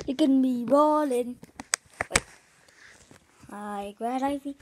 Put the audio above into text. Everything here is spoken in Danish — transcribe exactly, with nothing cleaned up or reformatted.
Cái cần mì bo lên. Hai qua đây đi.